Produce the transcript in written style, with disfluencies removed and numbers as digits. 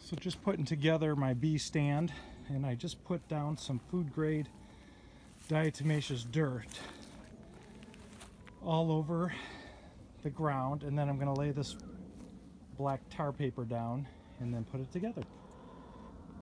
So just putting together my bee stand, and I just put down some food grade diatomaceous dirt all over the ground, and then I'm going to lay this black tar paper down and then put it together.